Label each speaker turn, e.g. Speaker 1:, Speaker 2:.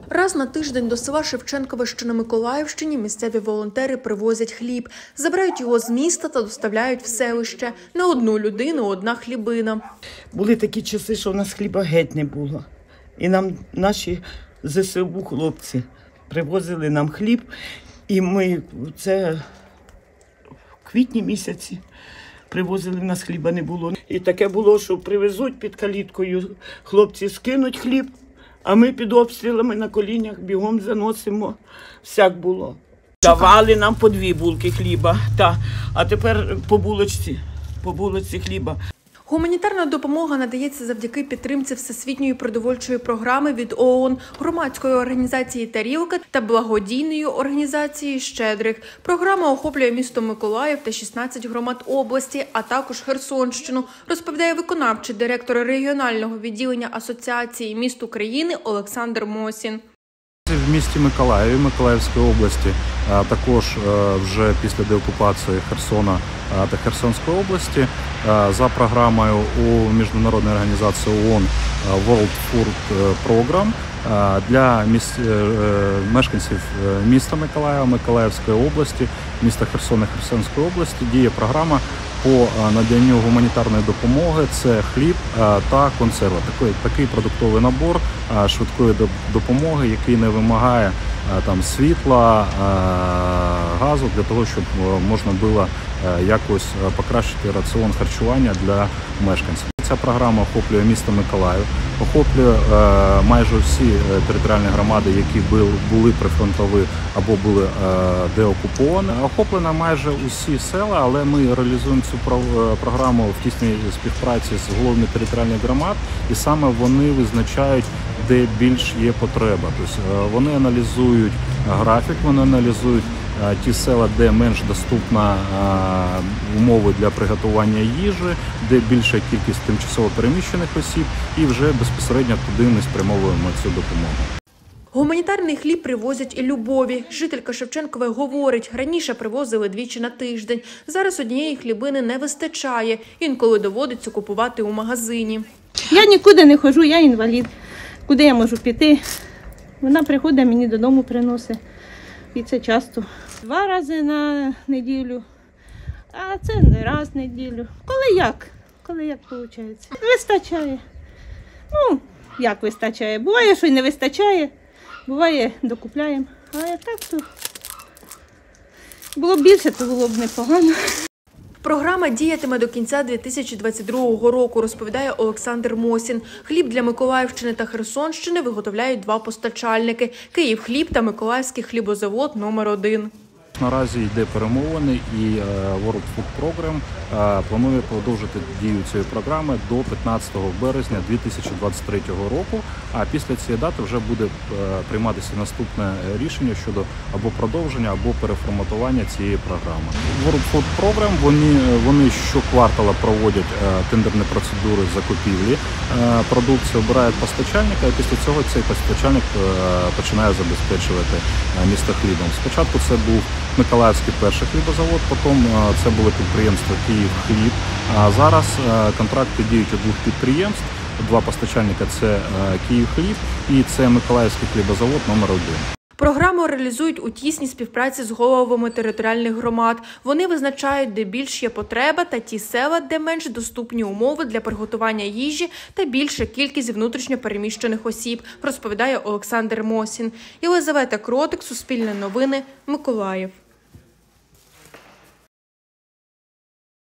Speaker 1: Раз на тиждень до села Шевченкове, що на Миколаївщині, місцеві волонтери привозять хліб. Забирають його з міста та доставляють в селище. На одну людину – одна хлібина.
Speaker 2: Були такі часи, що в нас хліба геть не було. І нам наші ЗСУ хлопці привозили нам хліб. І ми це в квітні місяці привозили, в нас хліба не було. І таке було, що привезуть під каліткою, хлопці скинуть хліб, а ми під обстрілами на колінях бігом заносимо. Всяк було. Давали нам по 2 булки хліба, а тепер по булочці хліба.
Speaker 1: Гуманітарна допомога надається завдяки підтримці Всесвітньої продовольчої програми від ООН, громадської організації «Тарілка» та благодійної організації «Щедрик». Програма охоплює місто Миколаїв та 16 громад області, а також Херсонщину, розповідає виконавчий директор регіонального відділення Асоціації міст України Олександр Мосін.
Speaker 3: В місті Миколаєві, Миколаївської області, також вже після деокупації Херсона та Херсонської області за програмою у міжнародної організації ООН World Food Program для мешканців міста Миколаєва, Миколаївської області, міста Херсона, Херсонської області діє програма по наданню гуманітарної допомоги – це хліб та консерви. Такий продуктовий набор швидкої допомоги, який не вимагає світла, газу, для того, щоб можна було якось покращити раціон харчування для мешканців. Ця програма охоплює місто Миколаїв, охоплює майже всі територіальні громади, які були прифронтові або були деокуповані. Охоплено майже усі села, але ми реалізуємо цю програму в тісній співпраці з головами територіальних громад, і саме вони визначають, де більш є потреба. Тобто вони аналізують графік, вони аналізують ті села, де менш доступна умови для приготування їжі, де більша кількість тимчасово переміщених осіб, і вже безпосередньо туди ми спрямовуємо цю допомогу.
Speaker 1: Гуманітарний хліб привозять і Любові. Жителька Шевченкової говорить, раніше привозили 2 на тиждень. Зараз однієї хлібини не вистачає. Інколи доводиться купувати у магазині.
Speaker 4: Я нікуди не ходжу, я інвалід. Куди я можу піти? Вона приходить, мені додому приносить. І це часто. 2 рази на неділю, а це не раз в неділю. Коли як виходить. Вистачає. Ну, як вистачає. Буває, що й не вистачає, буває, докупляємо. А так то було б більше, то було б непогано.
Speaker 1: Програма діятиме до кінця 2022 року, розповідає Олександр Мосін. Хліб для Миколаївщини та Херсонщини виготовляють 2 постачальники – «Київхліб» та Миколаївський хлібозавод номер 1.
Speaker 3: Наразі йде перемовини, і World Food Program планує продовжити дію цієї програми до 15 березня 2023 року, а після цієї дати вже буде прийматися наступне рішення щодо або продовження, або переформатування цієї програми. World Food Program, вони щоквартала проводять тендерні процедури закупівлі продукції, обирають постачальника, і після цього цей постачальник починає забезпечувати місто хлібом. Спочатку це був Миколаївський перший хлібозавод, потім це було підприємство «Київхліб». А зараз контракти діють у 2 підприємств, 2 постачальника – це «Київхліб» і це Миколаївський хлібозавод номер 1.
Speaker 1: Програму реалізують у тісній співпраці з головами територіальних громад. Вони визначають, де більш є потреба, та ті села, де менш доступні умови для приготування їжі та більша кількість внутрішньо переміщених осіб, розповідає Олександр Мосін. Єлизавета Кротик, Суспільне новини, Миколаїв.